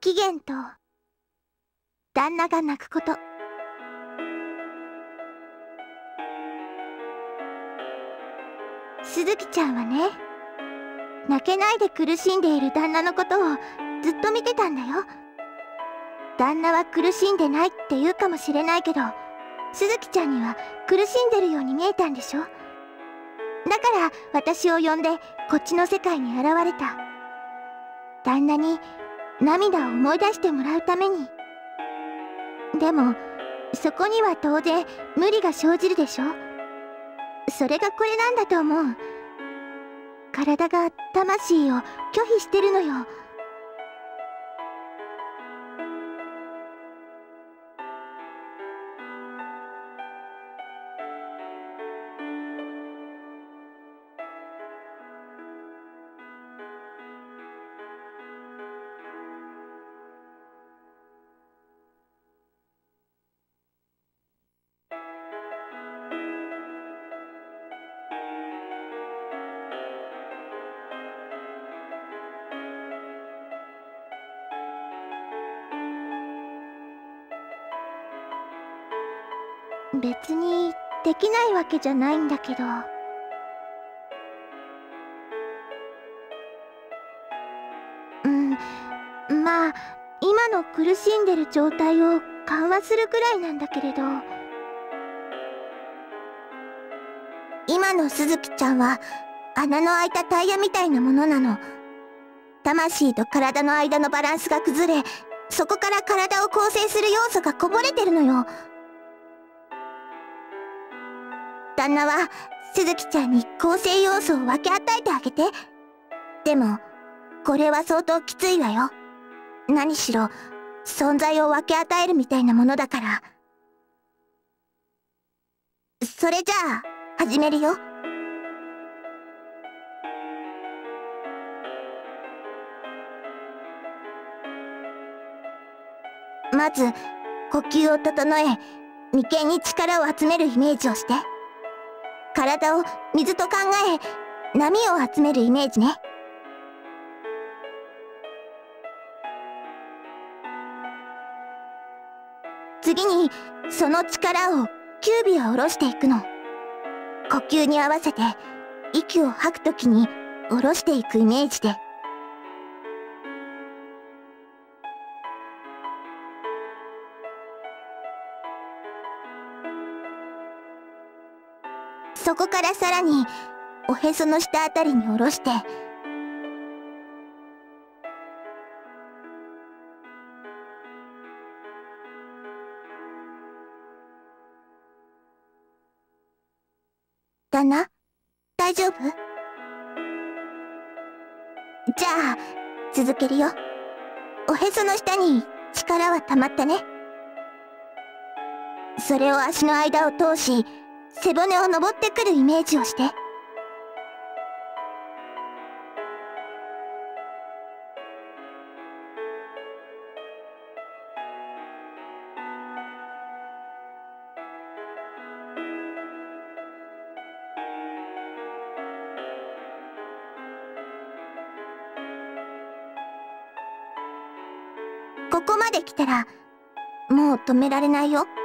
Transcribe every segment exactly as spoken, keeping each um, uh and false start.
期限と旦那が泣くこと。鈴木ちゃんはね、泣けないで苦しんでいる旦那のことをずっと見てたんだよ。旦那は苦しんでないって言うかもしれないけど、鈴木ちゃんには苦しんでるように見えたんでしょ。だから私を呼んでこっちの世界に現れた。旦那に涙を思い出してもらうために。でもそこには当然無理が生じるでしょ。それがこれなんだと思う。体が魂を拒否してるのよ。別にできないわけじゃないんだけど。うん、まあ今の苦しんでる状態を緩和するくらいなんだけれど。今の鈴木ちゃんは穴の開いたタイヤみたいなものなの。魂と体の間のバランスが崩れ、そこから体を構成する要素がこぼれてるのよ。旦那は鈴木ちゃんに構成要素を分け与えてあげて。でもこれは相当きついわよ。何しろ存在を分け与えるみたいなものだから。それじゃあ始めるよ。まず呼吸を整え、眉間に力を集めるイメージをして。体を水と考え、波を集めるイメージね。次にその力をきゅうびは下ろしていくの。呼吸に合わせて息を吐くときに下ろしていくイメージで。そこからさらにおへその下あたりに下ろして、旦那、大丈夫？じゃあ続けるよ。おへその下に力は溜まったね。それを足の間を通し背骨を登ってくるイメージをして。ここまで来たらもう止められないよ。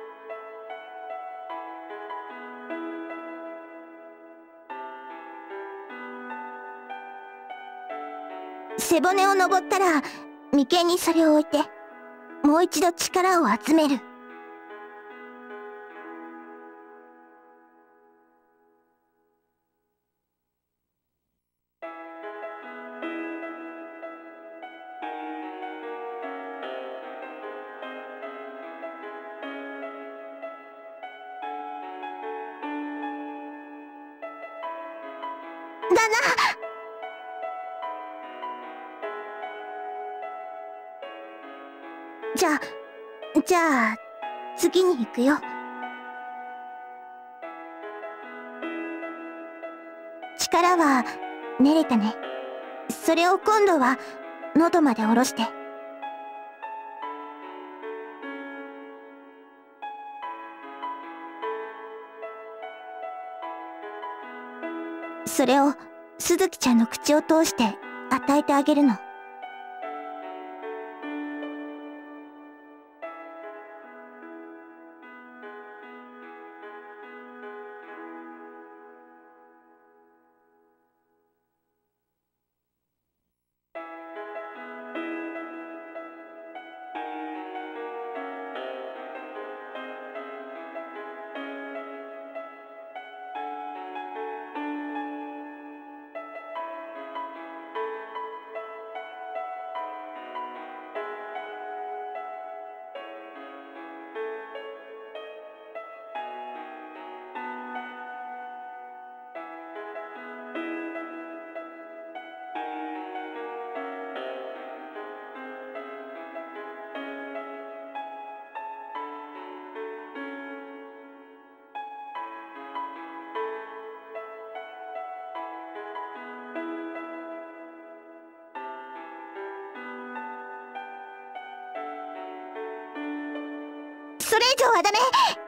背骨を登ったら眉間にそれを置いて、もう一度力を集める。旦那、じゃあ、じゃあ、次に行くよ。力は練れたね。それを今度は喉まで下ろして。それを鈴木ちゃんの口を通して与えてあげるの。 それ以上はダメ。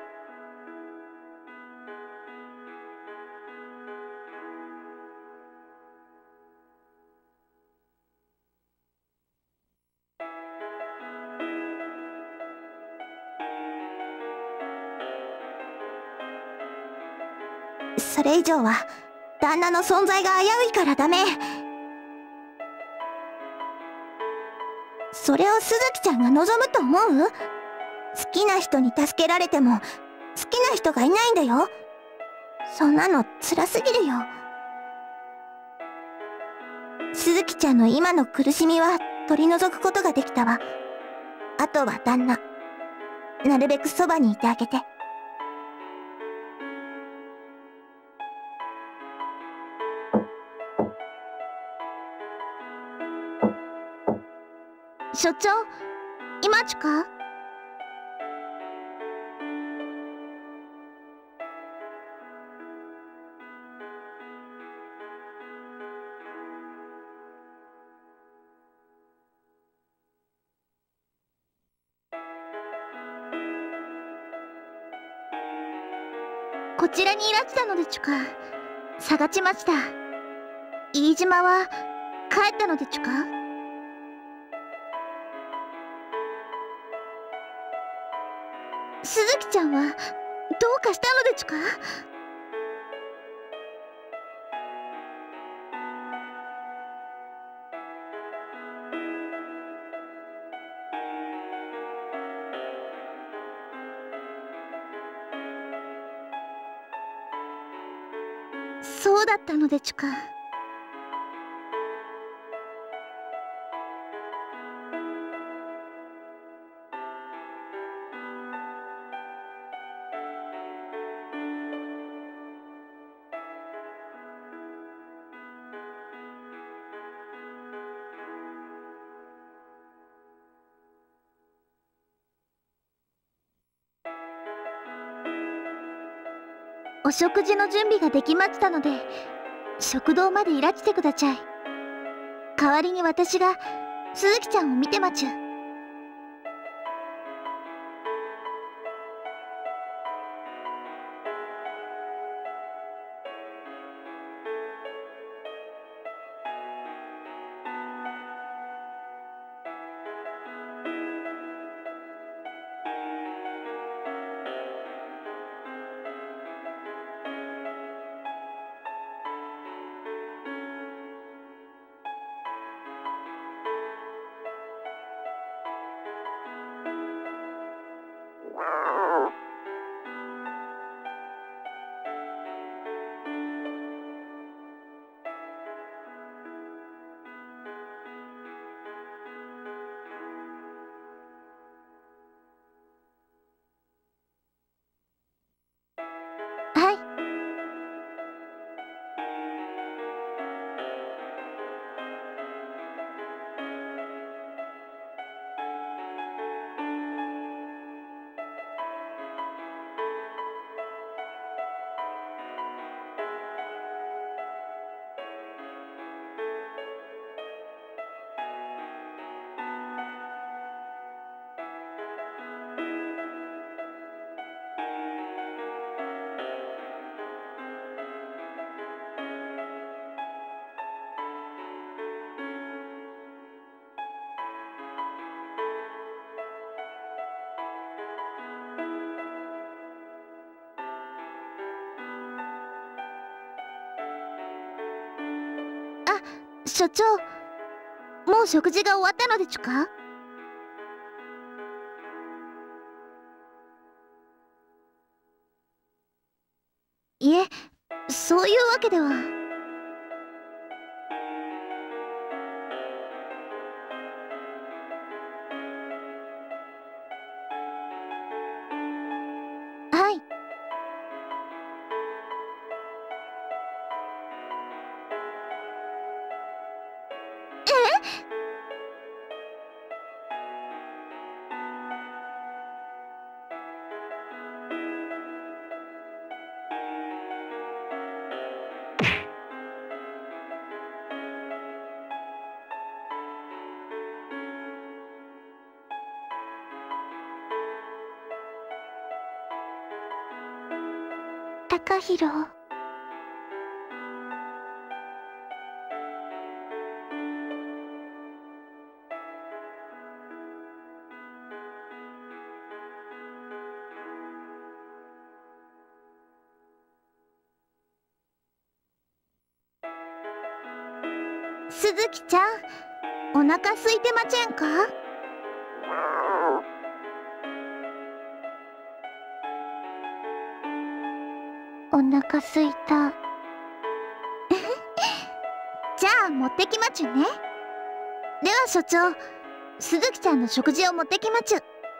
それ以上は旦那の存在が危ういからダメ。それを鈴木ちゃんが望むと思う？好きな人に助けられても好きな人がいないんだよ。そんなの辛すぎるよ。鈴木ちゃんの今の苦しみは取り除くことができたわ。あとは旦那、なるべくそばにいてあげて。所長、今ちか？こちらにいらしたのでちゅか？探ちました。飯島は帰ったのでちゅか？鈴木ちゃんはどうかしたのでちゅか？そうだったのでちゅか？お食事の準備ができましたので食堂までいらしてくだちゃい。代わりに私が鈴木ちゃんを見てまちゅ。はい。所長、もう食事が終わったのでちゅか？いえ、そういうわけでは。はい。 高弘。鈴木ちゃん、お腹空いてませんか？お腹空いた。じゃあ持ってきまちゅね。では所長、鈴木ちゃんの食事を持ってきまちゅ。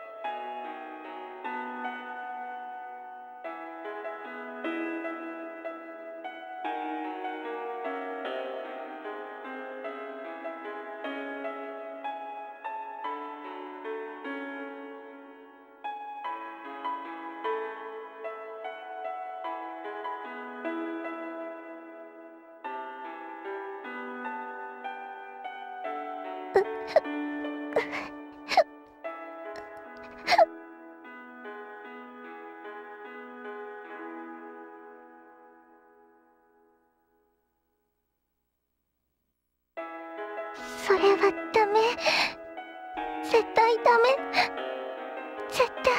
それはダメ。絶対ダメ。絶対。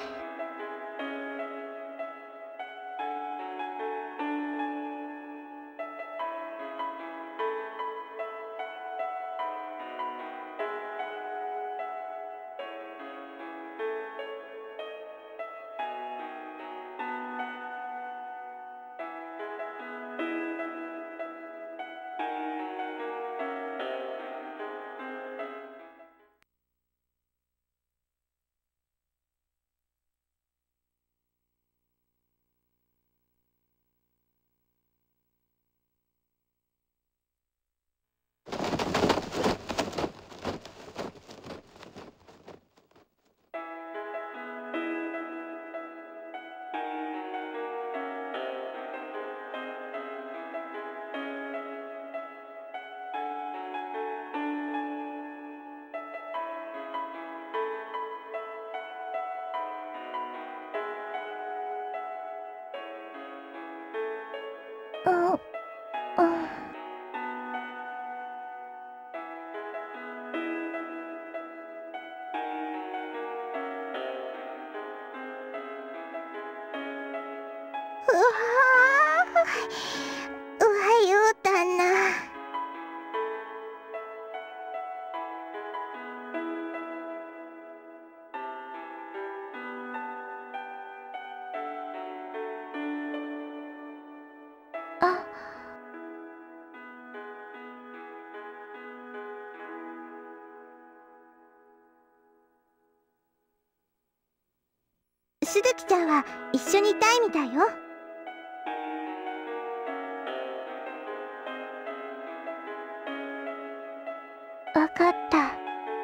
う、うん。うわー、おはよう旦那。あ、鈴木ちゃんは一緒にいたいみたいよ。わかった。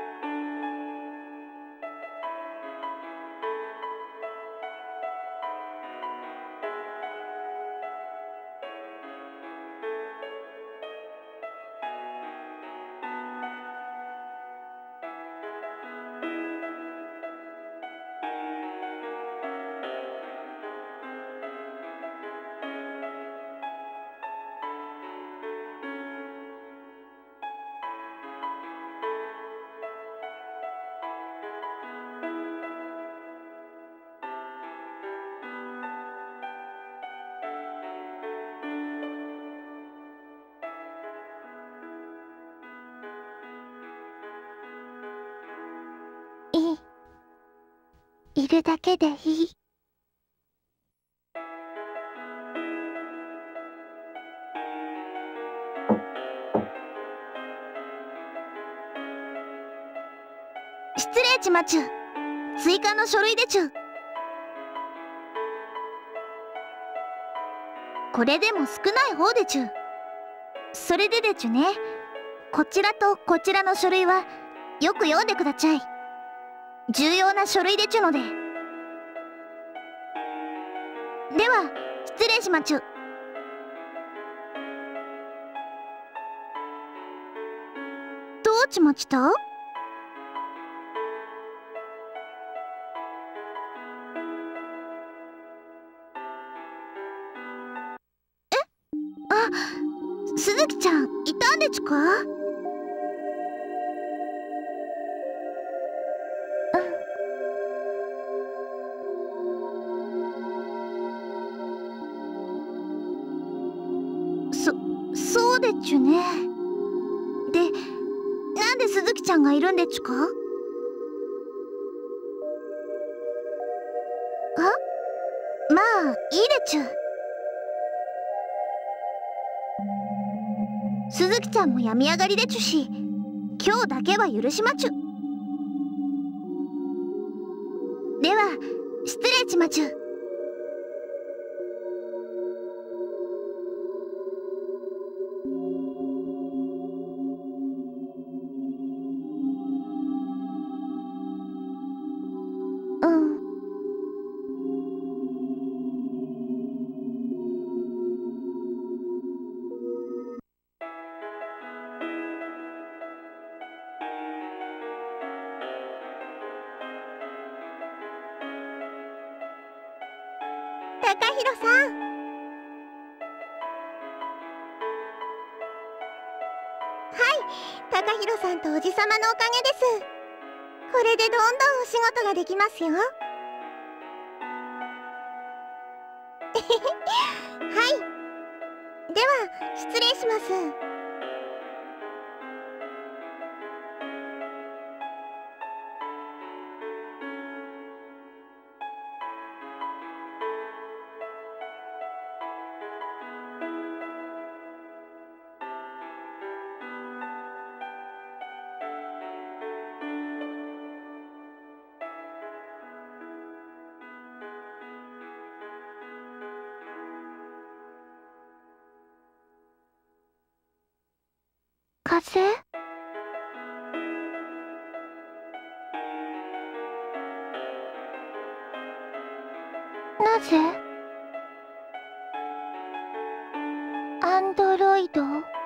いい。いるだけでいい。失礼ちまちゅ。追加の書類でちゅ。これでも少ない方でちゅ。それででちゅね。こちらとこちらの書類はよく読んでくだちゃい。重要な書類でちゅので。では失礼しまちゅ。どうちまちた？ 鈴木ちゃんいたんでちゅか？そそうでちゅね。で、なんで鈴木ちゃんがいるんでちゅか？あ、まあいいでちゅ。鈴木ちゃんも病み上がりでちゅし、今日だけは許しまちゅ。では失礼ちまちゅ。うん。高弘さん。はい、高弘さんとおじさまのおかげです。これでどんどんお仕事ができますよ。はい、では失礼します。風？なぜ？アンドロイド？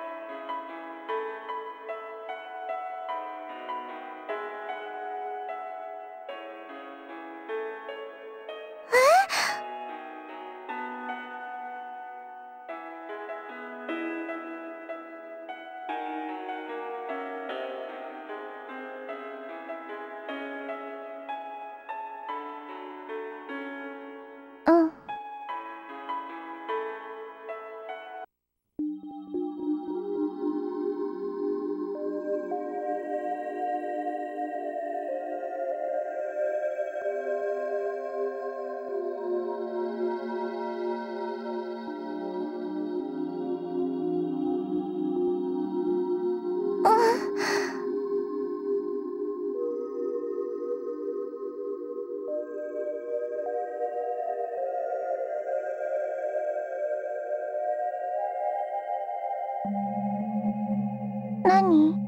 うん。何？